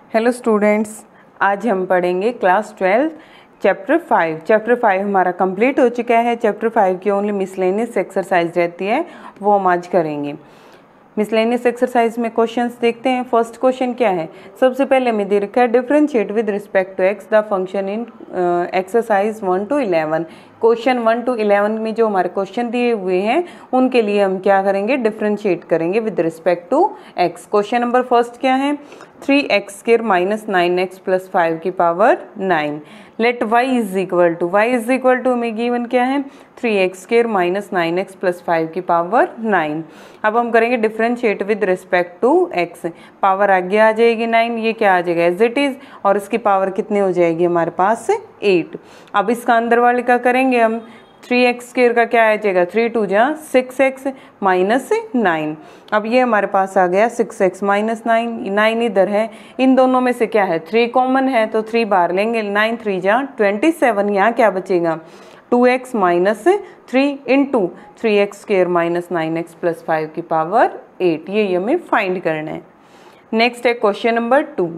Hello students, आज हम पढ़ेंगे क्लास 12 चैप्टर 5। चैप्टर 5 हमारा कंप्लीट हो चुका है। चैप्टर 5 की ओनली मिसलेनियस एक्सरसाइज रहती है, वो हम आज करेंगे। मिसलेनियस एक्सरसाइज में क्वेश्चंस देखते हैं। फर्स्ट क्वेश्चन क्या है, सबसे पहले हमें दे रखा है differentiate with respect to x the function in exercise 1 to 11। Question 1 to 11 में जो हमारे क्वेश्चन दिए हुए हैं उनके लिए हम क्या करेंगे, डिफरेंशिएट करेंगे with respect to x. Question number first क्या है, 3x² माइनस 9x प्लस 5 की power 9। Let y is equal to हमें गिवन क्या है, 3x² माइनस 9x प्लस 5 की पावर 9। अब हम करेंगे differentiate with respect to x। Power आगे आ जाएगी 9, ये क्या आ जाएगा एज इट इज, और इसकी पावर कितनी हो जाएगी हमारे पास 8। अब इसका अंदर वाले का करेंगे हम, 3x² का क्या आ जाएगा, 3 2 जा 6x माइनस 9। अब ये हमारे पास आ गया 6x माइनस 9, 9 इधर है, इन दोनों में से क्या है 3 कॉमन है तो 3 बाहर लेंगे, 9 3 जा 27। यहाँ क्या बचेगा 2x minus 3 into 3x² minus 9x plus 5 की पावर 8। ये हमें फाइंड करना है। नेक्स्ट है question number 2,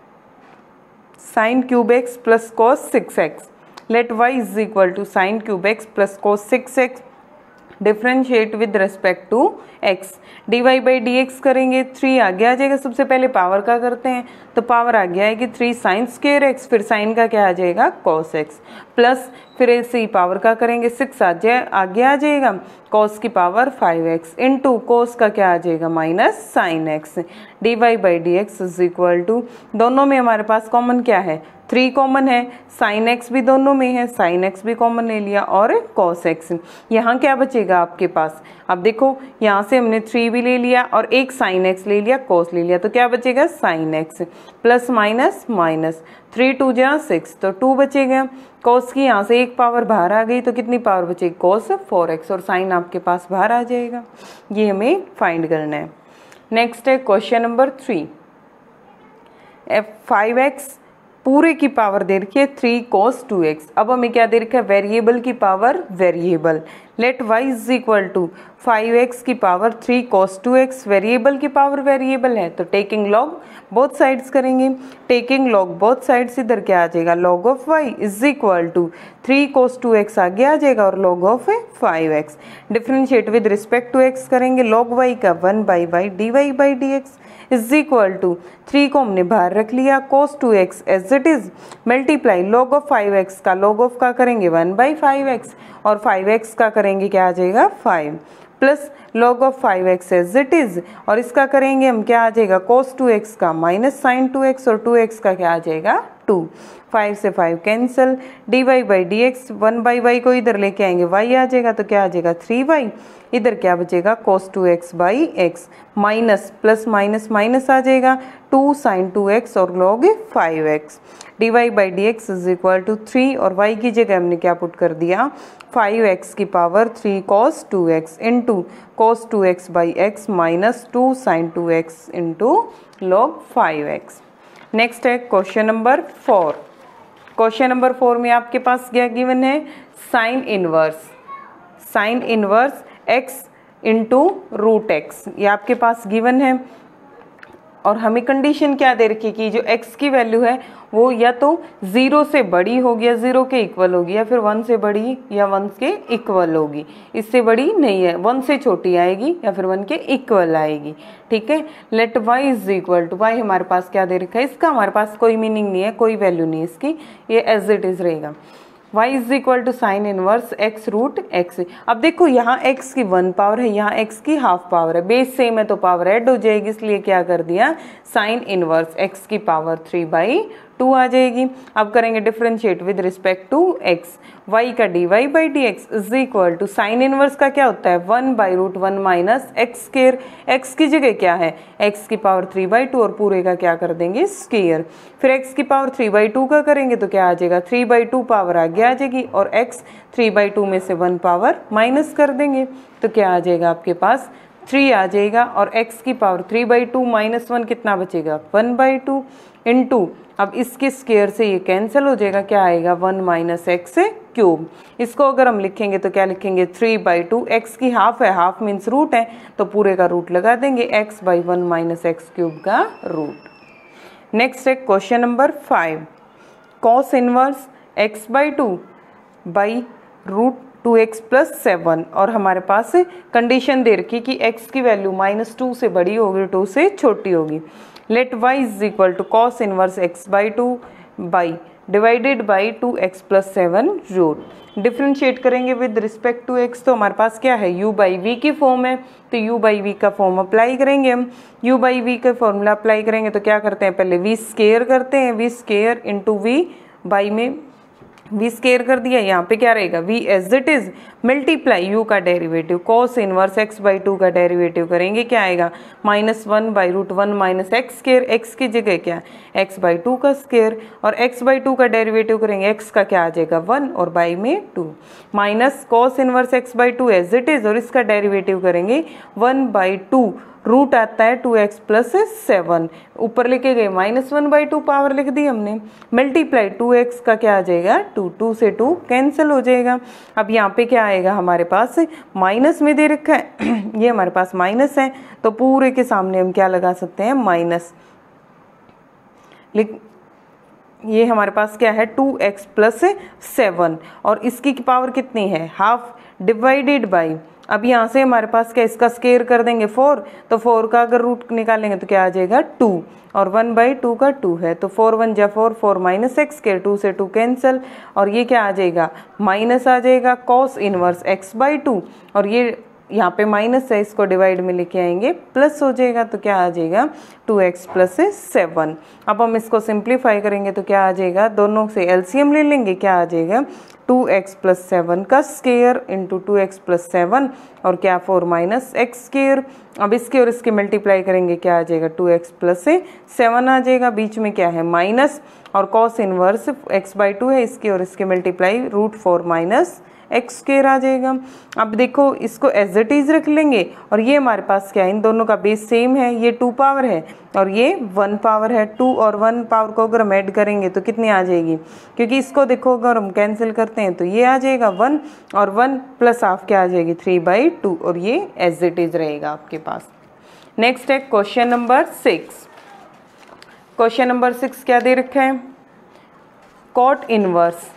sin³ plus cos 6x। Let y is equal to sin³ plus cos 6x differentiate with respect to x। dy by dx करेंगे, 3 आगे आ जाएगा। सबसे पहले पावर का करते हैं तो पावर आगे आएगी 3 sin² x, फिर साइन का क्या आ जाएगा cos x, प्लस फिर ऐसे ही पावर का करेंगे 6 आगे आ जाएगा cos की पावर 5x इंटू cos का क्या आ जाएगा minus sin x। dy by dx is equal to, दोनों में हमारे पास कॉमन क्या है 3 कॉमन है, sin x भी दोनों में है, sin x भी कॉमन ले लिया और cos x। यहाँ क्या बचेगा आपके पास, अब देखो यहाँ से हमने 3 भी ले लिया और एक sin x ले लिया, cos ले लिया, तो क्या बचेगा sin x plus minus minus 3 2 जा 6 तो 2 बचेगा। cos की यहाँ से एक पावर बाहर आ गई तो कितनी पावर बचेगी cos 4x, और sin आपके पास बाहर आ जाएगा। ये हमें फाइंड करना है। नेक्स्ट है क्वेश्चन नंबर 3, 5x पूरे की पावर दे रखी है 3 cos 2x। अब हमें क्या दे रखा है, वेरिएबल की power variable. Let y is equal to 5x की पावर 3 cos 2x, वेरिएबल की पावर वेरिएबल है तो टेकिंग लॉग बोथ साइड्स करेंगे। टेकिंग लॉग बोथ साइड्स, इधर क्या आ जाएगा log of y is equal to 3 cos 2x आगे आ जाएगा और log of 5x। Differentiate with respect to x करेंगे, log y का 1 by y dy by dx is equal to 3 को हमने बाहर रख लिया cos 2x as it is, multiply log of 5x का log ऑफ का करेंगे 1 बाई 5x और 5x का करेंगे क्या आ जाएगा 5 plus log of 5x as it is, और इसका करेंगे हम क्या आ जाएगा cos 2x का माइनस sin 2x और 2x का क्या आ जाएगा 2। 5 से 5 cancel, dy by dx 1 by y को इधर लेके आएंगे y आ जाएगा तो क्या आ जाएगा 3y, इधर क्या बचेगा cos 2x by x minus plus minus minus आ जाएगा 2 sin 2x और log 5x। dy by dx is equal to 3 और y की जगह हमने क्या पुट कर दिया 5x की power 3 cos 2x into cos 2x by x minus 2 sin 2x into log 5x। Next है क्वेश्चन नंबर 4। क्वेश्चन नंबर 4 में आपके पास क्या गिवन है, sine inverse x into root x, ये आपके पास गिवन है। और हमें कंडीशन क्या दे रखी कि जो x की वैल्यू है वो या तो 0 से बड़ी होगी या 0 के इक्वल होगी, या फिर 1 से बड़ी या 1 के इक्वल होगी। इससे बड़ी नहीं है, 1 से छोटी आएगी या फिर 1 के इक्वल आएगी। ठीक है, let y is equal to, y हमारे पास क्या दे रखा है, इसका हमारे पास कोई मीनिंग नहीं है, कोई वैल्यू नहीं है इसकी, ये एज इट इज रहेगा। y is equal to sine inverse x root x। अब देखो यहाँ x की 1 पावर है, यहाँ x की हाफ पावर है, बेस सेम है तो पावर ऐड हो जाएगी, इसलिए क्या कर दिया साइन इनवर्स x की पावर 3/2 आ जाएगी। अब करेंगे differentiate with respect to x, y का dy by dx is equal to sine inverse का क्या होता है 1/√1 माइनस x²। x की जगह क्या है x की पावर 3/2 और पूरे का क्या कर देंगे स्क्वायर, फिर x की पावर 3/2 का करेंगे तो क्या आ जाएगा 3/2 पावर आगे आ जाएगी और x 3/2 में से 1 पावर माइनस कर देंगे तो क्या आ जाएगा आपके पास 3 आ जाएगा, और x की पावर 3/2 माइनस 1 कितना बचेगा 1/2 इंटू, अब इसके स्क्वायर से ये कैंसिल हो जाएगा, क्या आएगा 1 माइनस x³ इसको अगर हम लिखेंगे तो क्या लिखेंगे 3/2, x की हाफ है, हाफ मीन्स रूट है तो पूरे का रूट लगा देंगे x/1 माइनस x³ का रूट। नेक्स्ट है question number 5, cos inverse x by 2 by root 2x plus 7 और हमारे पास कंडीशन दे रखी कि x की वैल्यू -2 से बड़ी होगी, 2 से छोटी होगी। Let y is equal to cos inverse x by 2 by divided by 2x plus 7 root. Differentiate करेंगे विद रिस्पेक्ट टू x, तो हमारे पास क्या है, u बाई वी की फॉर्म है, तो u बाई वी का फॉर्म अप्लाई करेंगे हम। u बाई वी का फॉर्मूला अप्लाई करेंगे तो क्या करते हैं, पहले v स्केयर करते हैं, v square into v by में v स्केयर कर दिया, यहाँ पे क्या रहेगा v as it is multiply u का derivative cos inverse x by 2 का डेरिवेटिव करेंगे, क्या आएगा -1 by root 1 minus x square, x की जगह क्या x बाई 2 का स्केयर, और x बाई 2 का डेरिवेटिव करेंगे, x का क्या आ जाएगा 1 और बाई में 2 minus cos inverse x by 2 as it is, और इसका डेरिवेटिव करेंगे 1 बाई 2 रूट आता है 2x प्लस 7, ऊपर लेके गए -1 बाई 2 पावर लिख दी हमने, मल्टीप्लाई 2x का क्या आ जाएगा 2, 2 से 2 कैंसिल हो जाएगा। अब यहाँ पे क्या आएगा हमारे पास, माइनस में दे रखा है ये हमारे पास माइनस है, तो पूरे के सामने हम क्या लगा सकते हैं माइनस, ये हमारे पास क्या है 2x प्लस 7 और इसकी पावर कितनी है हाफ डिवाइडेड बाई, अब यहाँ से हमारे पास क्या, इसका स्केयर कर देंगे 4, तो 4 का अगर रूट निकालेंगे तो क्या आ जाएगा 2 और 1 बाई 2 का 2 है, तो 4 1 जा 4, 4 माइनस एक्स स्केयर, 2 से 2 कैंसिल, और ये क्या आ जाएगा माइनस आ जाएगा कॉस इनवर्स x बाई 2, और ये यहाँ पे माइनस है, इसको डिवाइड में लेके आएंगे प्लस हो जाएगा, तो क्या आ जाएगा 2x प्लस 7। अब हम इसको सिंप्लीफाई करेंगे तो क्या आ जाएगा, दोनों से एलसीएम ले लेंगे, क्या आ जाएगा 2x प्लस 7 का स्केयर इंटू 2x प्लस 7 और क्या 4 माइनस एक्स स्केयर। अब इसके और इसके मल्टीप्लाई करेंगे, क्या आ जाएगा 2x प्लस 7 आ जाएगा, बीच में क्या है माइनस, और कॉस इनवर्स x बाई 2 है, इसके और इसके multiply root 4 minus x square आ जाएगा। अब देखो इसको एज इट इज रख लेंगे, और ये हमारे पास क्या है, इन दोनों का बेस सेम है, ये 2 पावर है और ये 1 पावर है। 2 और 1 पावर को अगर हम ऐड करेंगे तो कितनी आ जाएगी, क्योंकि इसको देखो अगर हम कैंसिल करते हैं तो ये आ जाएगा 1 और 1 प्लस हाफ क्या आ जाएगी 3 बाई 2, और ये एज इट इज रहेगा आपके पास। नेक्स्ट है क्वेश्चन नंबर 6। क्वेश्चन नंबर 6 क्या दे रखा है, कॉट इनवर्स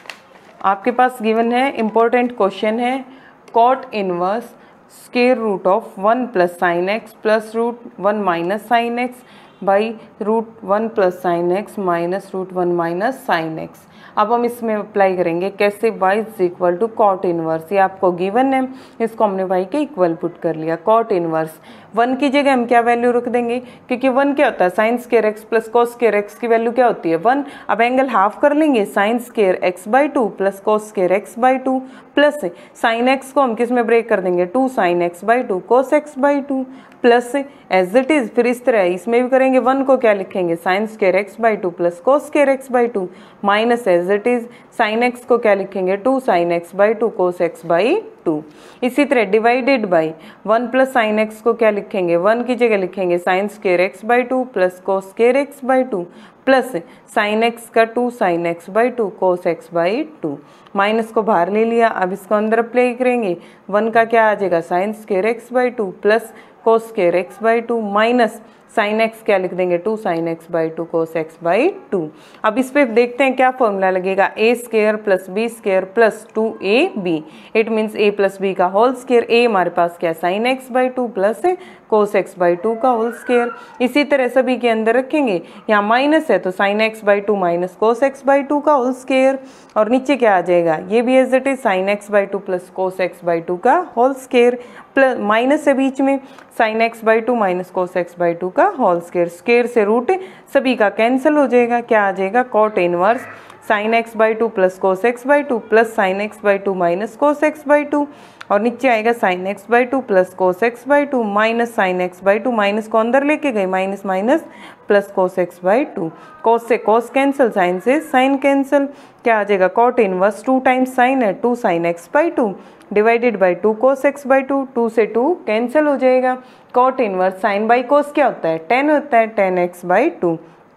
आपके पास गिवन है, इंपॉर्टेंट क्वेश्चन है, cot inverse square root of 1 plus sine x plus root 1 minus sine x by root 1 plus sine x minus root 1 minus sine x. अब हम इसमें अप्लाई करेंगे कैसे, y is equal to cot inverse, ये आपको given है, इसको हमने y के इक्वल पुट कर लिया। कॉट इनवर्स 1 की जगह हम क्या वैल्यू रख देंगे, क्योंकि 1 क्या होता है sine square x plus cos square x की वैल्यू क्या होती है 1। अब एंगल हाफ कर लेंगे, sine square x by 2 plus cos square x by 2 plus sine x को हम किस में ब्रेक कर देंगे 2 sine x by 2 cos x by 2 plus as it is, फिर इस तरह इसमें भी करेंगे, 1 को क्या लिखेंगे sine square x by 2 plus cos square x by 2 minus as it is sine x को क्या लिखेंगे 2 sine x by 2 cos x by 2। इसी तरह divided by 1 plus sine x को क्या लिखेंगे, 1 की जगह लिखेंगे sine square x by 2 plus cos square x by 2 plus sine x का 2 sine x by 2 cos x by 2, minus को बाहर ले लिया। अब इसको अंदर अप्लाई करेंगे, 1 का क्या आ जाएगा sine square x by 2 plus cos square x by 2 minus sine x क्या लिख देंगे 2 sine x by 2 cos x by 2। अब इस पे देखते हैं क्या फॉर्मूला लगेगा, a square plus b square plus 2ab, it means a plus b का होल स्क्वायर। a हमारे पास क्या sine x by 2 plus cos x by 2 का होल स्क्वायर। इसी तरह सभी के अंदर रखेंगे, यहाँ माइनस है तो sine x by 2 minus cos x by 2 का होल स्क्वायर, और नीचे क्या आ जाएगा ये भी as it is sine x by 2 plus cos x by 2 का होल स्क्वायर, प्लस माइनस है बीच में sine x by 2 minus cos x by 2 का होल स्क्वायर, स्क्वायर से रूट सभी का कैंसिल हो जाएगा, क्या आ जाएगा cot inverse sine x by 2 plus cos x by 2 plus sine x by 2 minus cos x by 2, और नीचे आएगा sine x by 2 plus cos x by 2 minus sine x by 2, minus को अंदर लेके गए minus minus plus cos x by 2, cos से cos cancel sine से sine cancel, क्या आ जाएगा कॉट इनवर्स 2 टाइम्स साइन है 2 sine x by 2 divided by 2 cos x by 2, 2 से 2 कैंसिल हो जाएगा। Cot inverse sine by cos क्या होता है 10 होता है 10 एक्स बाई 2।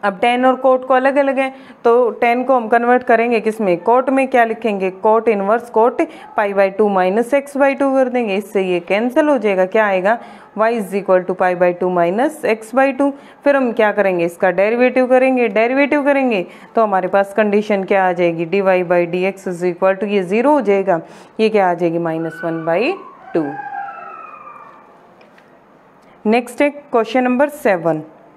अब टेन और कोट को अलग अलग है, तो टेन को हम कन्वर्ट करेंगे किसमें, कोट में। क्या लिखेंगे, cot inverse coat π/2 minus x/2 कर देंगे, इससे ये कैंसिल हो जाएगा। क्या आएगा, y is equal to π/2 minus x/2। फिर हम क्या करेंगे, इसका डेरिवेटिव करेंगे। डेरिवेटिव करेंगे तो हमारे पास कंडीशन क्या आ जाएगी, dy/dx इज इक्वल टू, ये 0 हो जाएगा, ये क्या आ जाएगी, -1/2। नेक्स्ट है question number 7,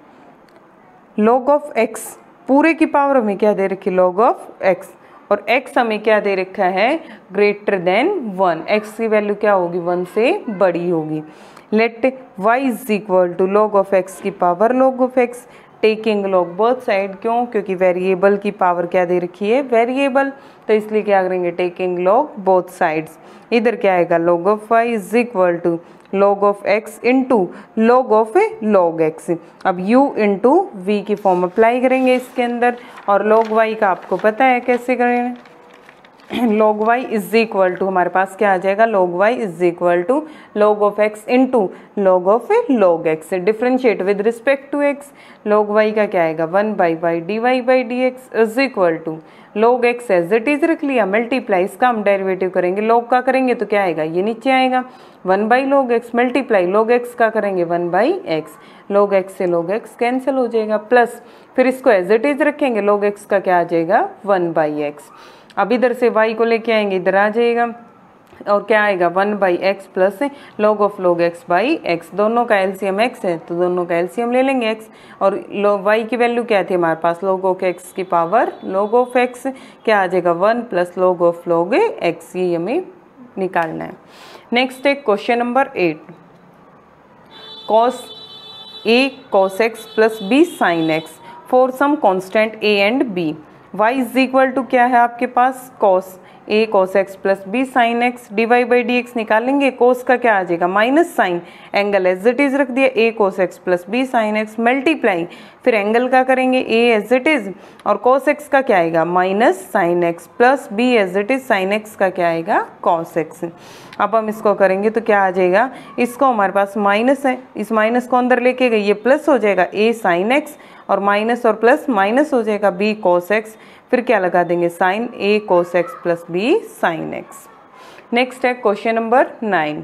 log of x, पूरे की पावर हमें क्या दे रखी, log ऑफ x, और x हमें क्या दे रखा है, ग्रेटर देन 1, x की वैल्यू क्या होगी, 1 से बड़ी होगी। Let y is equal to log of x की power log of x, taking log both side, क्यों, क्योंकि वेरिएबल की पावर क्या दे रखी है, वेरिएबल, तो इसलिए क्या करेंगे, टेकिंग log बोथ साइड्स। इधर क्या आएगा, log of y is equal to log of x into log of log x। अब u इंटू v की फॉर्म अप्लाई करेंगे इसके अंदर, और log y का आपको पता है कैसे करेंगे, log y is equal to, हमारे पास क्या आ जाएगा, log y is equal to log of x into log of log x, differentiate with respect to x, log y का क्या आएगा, 1/y dy/dx is equal to log x as it is रख लिया, मल्टीप्लाई, इसका हम derivative करेंगे, log का करेंगे तो क्या आएगा, ये नीचे आएगा, 1/log x, multiply log x का करेंगे 1/x, log x से log x कैंसिल हो जाएगा, प्लस फिर इसको एज इट इज रखेंगे, log x का क्या आ जाएगा, 1/x। अब इधर से y को लेके आएंगे, इधर आ जाएगा, और क्या आएगा, 1/x plus log of log x/x, दोनों का एलसीएम x है तो दोनों का एलसीएम ले लेंगे x, और y की वैल्यू क्या थी हमारे पास, log ऑफ x की पावर log ऑफ x, क्या आ जाएगा, 1 plus log of log x, ये हमें निकालना है। नेक्स्ट है question number 8, cos a cos x plus b sin x for some constant a and b, y is equal to क्या है आपके पास, cos a cos x plus b sin x, dy/dx निकालेंगे, cos का क्या आ जाएगा, minus sine, angle as it is रख दिया, a cos x plus b sin x, multiply, फिर एंगल का करेंगे a एज इट इज, और cos x का क्या आएगा, minus sine x, plus b as it is, sin x का क्या आएगा, cos x। अब हम इसको करेंगे तो क्या आ जाएगा, इसको हमारे पास माइनस है, इस माइनस को अंदर लेके गए, ये प्लस हो जाएगा a sin x, और माइनस और प्लस माइनस हो जाएगा b cos x, फिर क्या लगा देंगे, sine a cos x plus b sin x। Next है question number 9,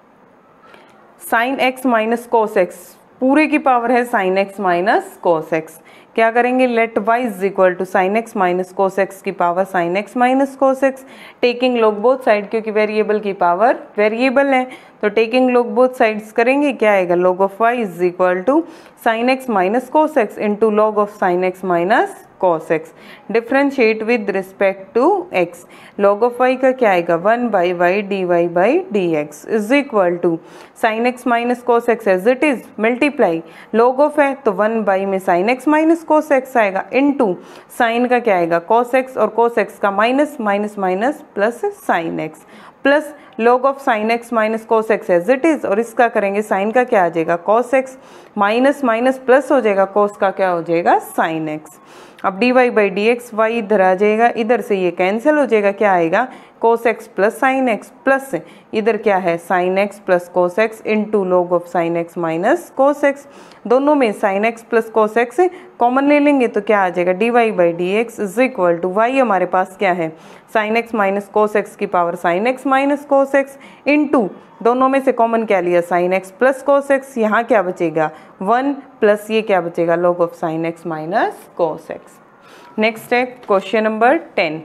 sine x minus cos x, पूरे की पावर है sine x minus cos x, क्या करेंगे, let y is equal to sine x minus cos x की power sine x minus cos x, taking log both side, क्योंकि variable की power variable है, तो टेकिंग log बोथ साइड्स करेंगे, क्या आएगा, log of y is equal to sine x minus cos x into log of sine x minus cos x, differentiate with respect to x, log of y का क्या आएगा, 1/y dy/dx is equal to sine x minus cos x as it is, multiply, log of है तो 1/, में sine x minus cos x आएगा, into sine का क्या आएगा, cos x, और cos x का minus minus minus plus sine x, plus log of sine x minus cos x as it is, और इसका करेंगे साइन का क्या आ जाएगा, cos x, minus minus plus हो जाएगा, cos का क्या हो जाएगा, साइन x। अब dy/dx, y इधर आ जाएगा, इधर से ये कैंसिल हो जाएगा, क्या आएगा, cos x plus sine x, plus इधर क्या है, sine x plus cos x into log of sine x minus cos x, दोनों में sine x plus cos x common ले लेंगे तो क्या आ जाएगा, dy/dx is equal to, y हमारे पास क्या है, sine x minus cos x की power sine x minus cos x, into दोनों में से कॉमन क्या लिया, sine x plus cos x, यहाँ क्या बचेगा, 1 प्लस ये क्या बचेगा, log of sine x minus cos x। Next है क्वेश्चन नंबर 10,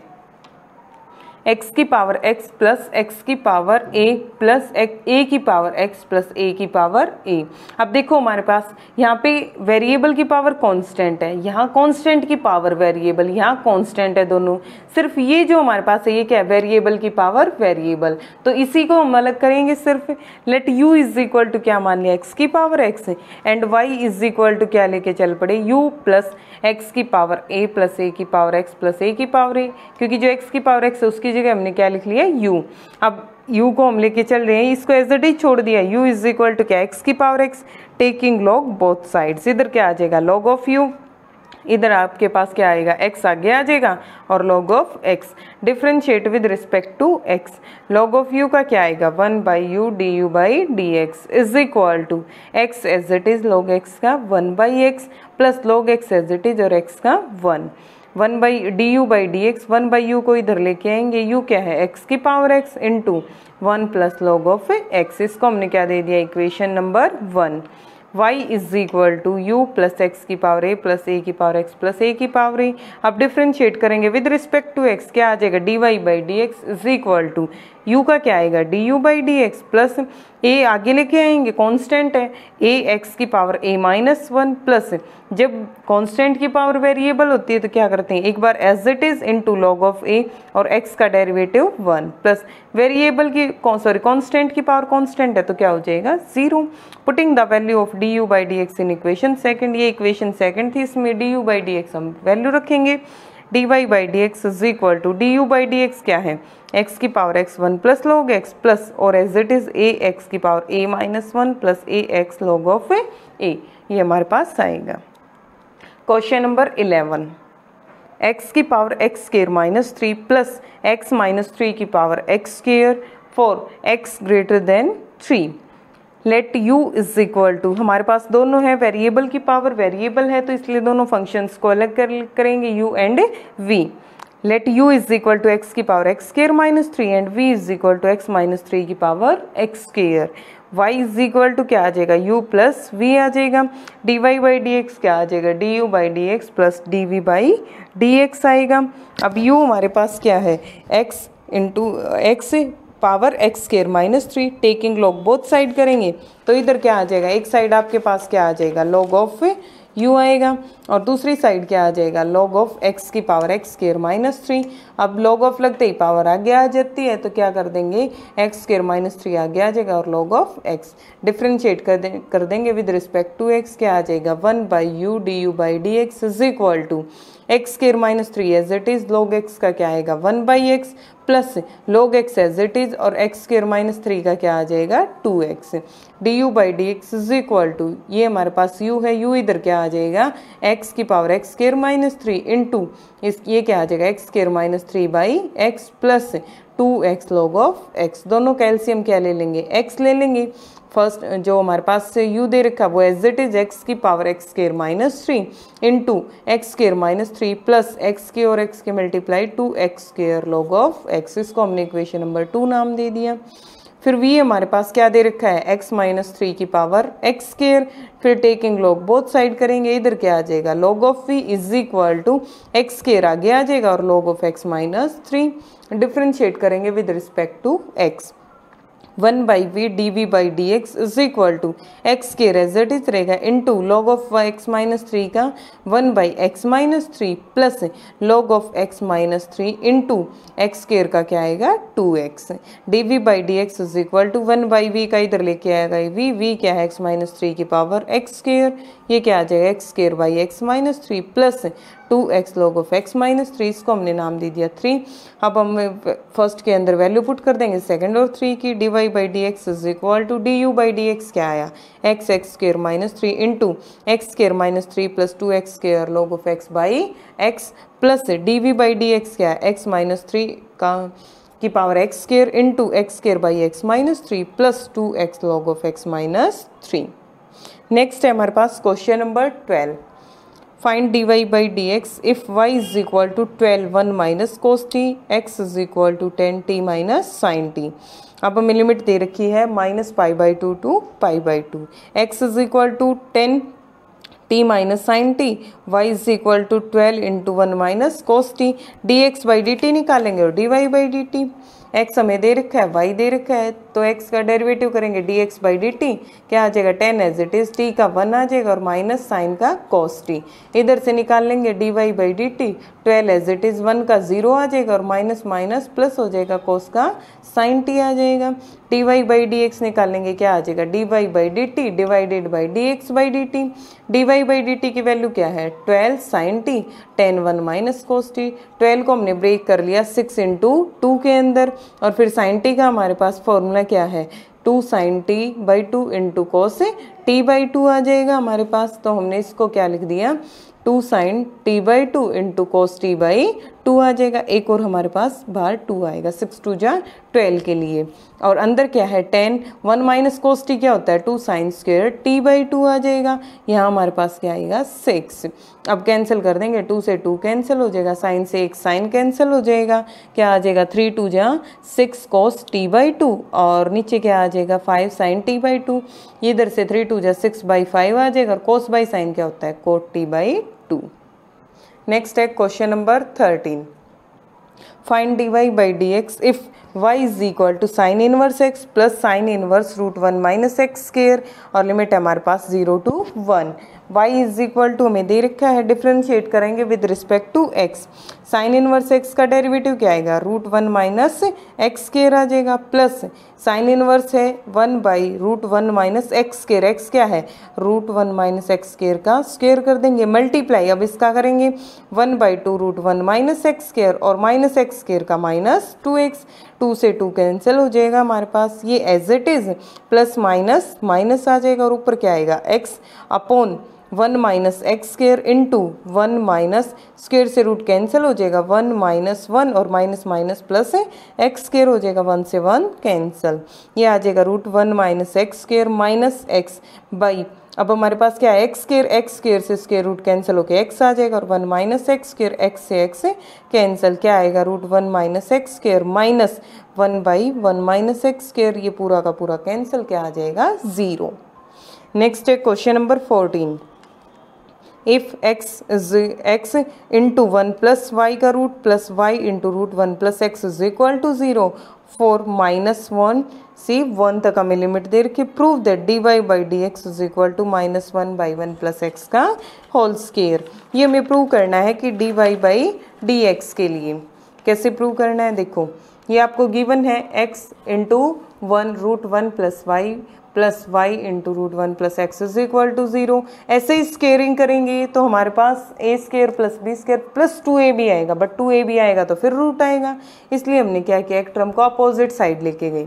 x की पावर x प्लस x की पावर a प्लस a की पावर x प्लस a की पावर a। अब देखो हमारे पास यहाँ पे वेरिएबल की पावर कांस्टेंट है, यहाँ कांस्टेंट की पावर वेरिएबल, यहाँ कांस्टेंट है दोनों, सिर्फ ये जो हमारे पास है ये क्या है, वेरिएबल की पावर वेरिएबल, तो इसी को हम अलग करेंगे सिर्फ, let u is equal to क्या मान लिया, x की power x, and y is equal to क्या लेके चल पड़े, u प्लस x की पावर a प्लस a की पावर x प्लस a की पावर a, क्योंकि जो x की पावर x है उसकी जगह हमने क्या लिख लिया, u। अब u को हम लेके चल रहे हैं, इसको एज इट इज छोड़ दिया, u इज इक्वल टू क्या, x की power x, taking log both sides, इधर क्या आ जाएगा, log ऑफ u इधर आपके पास क्या आएगा, x आगे आ जाएगा और log of x differentiate with respect to x। log of u का क्या आएगा, 1/u du/dx is equal to x as it is log x का 1/x plus log x as it is और x का 1/du/dx 1/u को इधर लेके आएंगे, u क्या है x की power x into 1 plus log of x। इसको हमने क्या दे दिया, equation number 1। y is equal to u plus x की पावर a प्लस a की पावर x प्लस a की पावर a। अब डिफ्रेंशिएट करेंगे विद रिस्पेक्ट टू x, क्या आ जाएगा, dy/dx is equal to u का क्या आएगा, du/dx प्लस a आगे लेके आएंगे, कांस्टेंट है a x की पावर a माइनस 1 प्लस जब कांस्टेंट की पावर वेरिएबल होती है तो क्या करते हैं, एक बार as it is into log of a और x का डेरिवेटिव 1 प्लस वेरिएबल की कांस्टेंट की पावर कांस्टेंट है तो क्या हो जाएगा 0। Putting the value of du/dx in equation second, ये इक्वेशन सेकंड थी, इसमें du/dx हम वैल्यू रखेंगे। dy/dx is equal to du/dx क्या है, x की power x 1 plus log x plus और as it is a x की power a minus 1 plus a x log of a, ये हमारे पास आएगा। क्वेश्चन नंबर 11, x की power x square minus 3 plus x minus 3 की power x square for x greater than 3। Let u is equal to, हमारे पास दोनों है, वेरिएबल की पावर वेरिएबल है तो इसलिए दोनों फंक्शंस को अलग करेंगे u and v। Let u is equal to x की power x square minus 3 and v is equal to x minus 3 की power x square. y is equal to क्या आ जाएगा, u प्लस v आ जाएगा। dy/dx क्या आ जाएगा, du/dx plus dv/dx आएगा। अब u हमारे पास क्या है, x into x power x square minus 3, taking log both side करेंगे तो इधर क्या आ जाएगा, एक साइड आपके पास क्या आ जाएगा log ऑफ u आएगा और दूसरी साइड क्या आ जाएगा, log ऑफ x की पावर x स्क्वायर माइनस 3। अब log ऑफ लगते ही पावर आगे आ जाती है तो क्या कर देंगे, x स्क्वायर माइनस 3 आगे आ जाएगा और log ऑफ x डिफ्रेंशिएट कर देंगे विद रिस्पेक्ट टू x, क्या आ जाएगा 1/u du/dx is equal to x square minus 3 as it is, log x का क्या आएगा 1/x plus log x as it is और x स्क्वायर माइनस 3 का क्या आ जाएगा 2x। du/dx is equal to, ये हमारे पास u है, u इधर क्या आ जाएगा x की power x square minus 3 into ये क्या आ जाएगा x square minus 3/x plus 2x log of x। दोनों कैल्शियम क्या ले लेंगे, x ले लेंगे। फर्स्ट जो हमारे पास से u दे रखा वो एज इट इज x की power x square minus 3 into x square minus 3 plus x के और x के multiply 2x square log of x। इसको हमने इक्वेशन नंबर 2 नाम दे दिया। फिर v हमारे पास क्या दे रखा है, x माइनस 3 की पावर x स्क्वायर, फिर टेकिंग लॉग बोथ साइड करेंगे, इधर क्या आ जाएगा log of v is equal to x square आगे आ जाएगा और log of x minus 3 differentiate करेंगे with respect to x। 1/v dv/dx is equal to x square as it is रहेगा into log of x minus 3 का 1/x minus 3 plus log of x minus 3 into x square का क्या आएगा 2x। dv/dx is equal to 1/v का इधर लेके आएगा v क्या है x माइनस 3 की पावर x स्क्वायर, ये क्या आ जाएगा x square by x minus 3 plus 2x log of x minus 3, इसको हमने नाम दे दिया 3। अब हम फर्स्ट के अंदर वैल्यू पुट कर देंगे सेकंड और 3 की। dy/dx is equal to du/dx क्या आया x square minus 3 into x square minus 3 plus 2x square log of x by x plus dv/dx क्या है x माइनस 3 का की power x square into x square by x minus 3 plus 2x log of x minus 3। Next है हमारे पास question number 12, find dy/dx if y is equal to 12 1 minus cos t, x is equal to 10 t minus sin t। अब हमें limit दे रखी है -π/2 to π/2, x is equal to 10 t minus sin t, y is equal to 12 into 1 minus cos t। dx/dt निकालेंगे और dy/dt, x हमें दे रखा है y दे रखा है तो x का डेरिवेटिव करेंगे dx/dt, क्या आ जाएगा 10 एज इट इज, t का 1 आ जाएगा और माइनस साइन का cos t। इधर से निकाल लेंगे dy/dt, 12 एज इट इज 1 का 0 आ जाएगा और माइनस माइनस प्लस हो जाएगा cos का sin t आ जाएगा। dy/dx निकालेंगे, क्या आ जाएगा dy/dt divided by dx/dt। dy/dt की वैल्यू क्या है 12 sin t, 10 1 minus cos t। 12 को हमने ब्रेक कर लिया 6 इंटू 2 के अंदर और फिर sin t का हमारे पास फॉर्मूला क्या है 2 sin t/2 into cos t/2 आ जाएगा हमारे पास। तो हमने इसको क्या लिख दिया 2 sin t/2 into cos t/2 आ जाएगा। एक और हमारे पास बाहर 2 आएगा, 6 2 जा 12 के लिए। और अंदर क्या है 10, 1 माइनस cos t क्या होता है 2 sin स्क्वायर t/2 आ जाएगा। यहाँ हमारे पास क्या आएगा 6। अब कैंसिल कर देंगे, 2 से 2 कैंसिल हो जाएगा, साइन से एक साइन कैंसिल हो जाएगा, क्या आ जाएगा 3 2 जा 6 cos t/2 और नीचे क्या आ जाएगा 5 sin t/2। इधर से 3 2 जा 6/5 आ जाएगा और cos बाई साइन क्या होता है cot t/2। नेक्स्ट है question number 13। Find dy by dx if y is equal to sine inverse x plus sine inverse √1 minus x square और लिमिट है हमारे पास 0 to 1। y is equal to हमें दे रखा है, डिफ्रेंशिएट करेंगे with respect to x। Sine inverse x का डेरिवेटिव क्या आएगा √1 माइनस एक्स स्क्वायर आ जाएगा, प्लस साइन इनवर्स है 1 by √1 minus x square, x क्या है √1 माइनस एक्स स्क्वायर का स्क्वायर कर देंगे, मल्टीप्लाई अब इसका करेंगे 1/2 √1 माइनस एक्स स्क्वायर और माइनस एक्स स्क्वायर का माइनस 2x, 2 से 2 कैंसिल हो जाएगा हमारे पास, ये as it is plus minus minus आ जाएगा और ऊपर क्या आएगा x upon 1 minus x square into 1 minus square से रूट कैंसिल हो जाएगा 1 माइनस 1 और माइनस माइनस प्लस है एक्स स्क्वायर हो जाएगा 1 से 1 कैंसिल, ये आ जाएगा √1 minus x square minus x by, अब हमारे पास क्या है एक्स स्क्वायर से स्क्वायर रूट कैंसिल होकर एक्स आ जाएगा और 1 माइनस एक्स स्क्वायर एक्स से एक्स कैंसिल, क्या आएगा √1 minus x square minus 1/1 minus x square, ये पूरा का पूरा कैंसिल, क्या आ जाएगा 0। नेक्स्ट है question number 14। If x into 1 plus y का रूट plus y into √1 plus x is equal to 0 for -1 से 1 तक हमें लिमिट दे रखी, prove that dy by dx is equal to -1/1 plus x का होल स्क्वायर। ये हमें प्रूव करना है कि dy बाई dx के लिए कैसे प्रूव करना है, देखो ये आपको गिवन है x into 1 √1 plus y into √1 plus x is equal to 0। ऐसे ही स्केयरिंग करेंगे तो हमारे पास a square plus b square plus 2ab आएगा, बट 2ab आएगा तो फिर रूट आएगा, इसलिए हमने क्या किया एक टर्म को अपोजिट साइड लेके गए,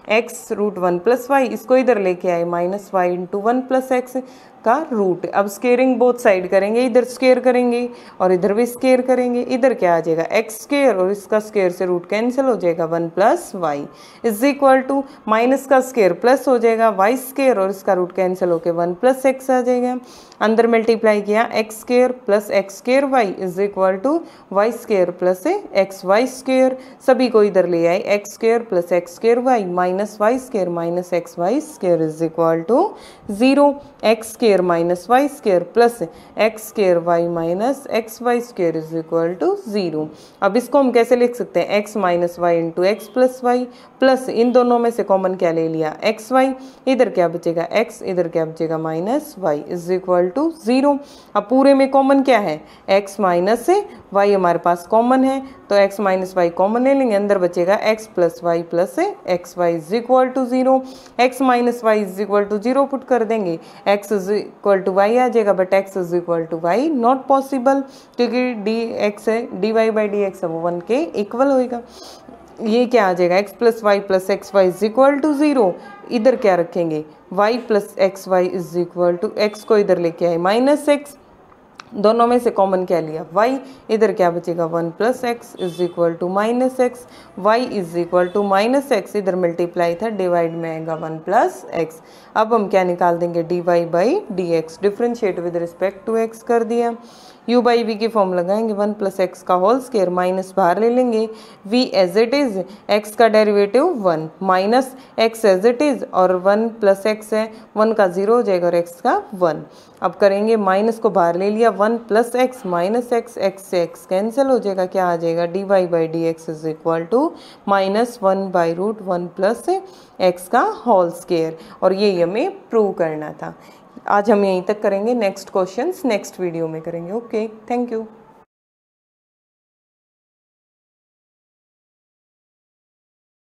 x √1 प्लस वाई इसको इधर लेके आए minus y into 1 plus x का रूट। अब स्केयरिंग बोथ साइड करेंगे, इधर स्केयर करेंगे और इधर भी स्केयर करेंगे, इधर क्या आ जाएगा एक्स स्केयर और इसका स्केयर से रूट कैंसिल हो जाएगा 1 plus y is equal to minus का स्केयर प्लस हो जाएगा वाई स्केयर और इसका रूट कैंसिल होकर 1 प्लस एक्स आ जाएगा। अंदर मल्टीप्लाई किया x square plus x square y is equal to y square plus x y square, सभी को इधर ले आए x square plus x square y minus y square minus x y square is equal to 0। X square minus y square plus x square y minus x y square is equal to 0। अब इसको हम कैसे लिख सकते हैं x minus y into x plus y plus इन दोनों में से कॉमन क्या ले लिया एक्स वाई, इधर क्या बचेगा एक्स इधर क्या बचेगा minus y is equal to 0। अब पूरे में कॉमन क्या है x माइनस वाई हमारे पास कॉमन है तो x माइनस वाई कॉमन ले लेंगे, अंदर बचेगा x plus y plus x y is equal to 0। x minus y is equal to 0 put कर देंगे x is equal to y आ जाएगा, but x is equal to y not possible क्योंकि dx है dy बाई dx है वो 1 के equal होएगा। ये क्या आ जाएगा x plus y plus x y is equal to 0, इधर क्या रखेंगे y plus x y is equal to x को इधर लेके आए माइनस एक्स, दोनों में से कॉमन क्या लिया y, इधर क्या बचेगा 1 plus x is equal to minus x, y is equal to minus x, इधर मल्टीप्लाई था डिवाइड में आएगा 1 प्लस एक्स। अब हम क्या निकाल देंगे dy by dx, differentiate with respect to x कर दिया, u बाई वी की फॉर्म लगाएंगे 1 प्लस एक्स का होल स्क्वायर माइनस बाहर ले लेंगे v as it is, x का derivative 1 minus x as it is और 1 प्लस एक्स है 1 का 0 हो जाएगा और x का 1। अब करेंगे माइनस को बाहर ले लिया 1 plus x minus x, x से एक्स कैंसिल हो जाएगा, क्या आ जाएगा dy by dx is equal to -1 by √1 plus x का होल स्क्वायर, और यही हमें प्रूव करना था। आज हम यहीं तक करेंगे, नेक्स्ट क्वेश्चंस नेक्स्ट वीडियो में करेंगे। Okay, thank you.